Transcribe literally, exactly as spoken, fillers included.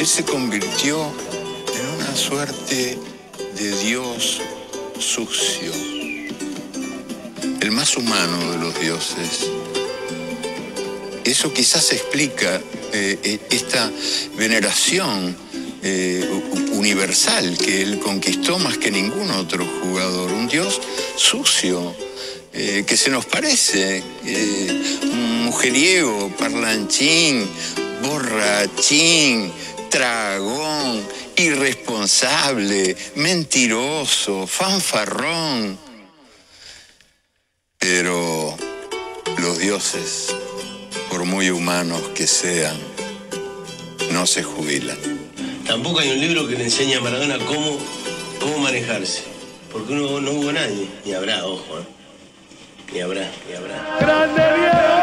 él se convirtió en una suerte de Dios sucio, el más humano de los dioses. Eso quizás explica eh, esta veneración eh, universal que él conquistó más que ningún otro jugador. Un dios sucio, eh, que se nos parece, eh, un mujeriego, parlanchín, borrachín, tragón, irresponsable, mentiroso, fanfarrón. Pero los dioses, por muy humanos que sean, no se jubilan. Tampoco hay un libro que le enseñe a Maradona cómo, cómo manejarse. Porque no, no hubo nadie. Ni habrá, ojo, ¿eh? Ni habrá, ni habrá. ¡Grande Diego!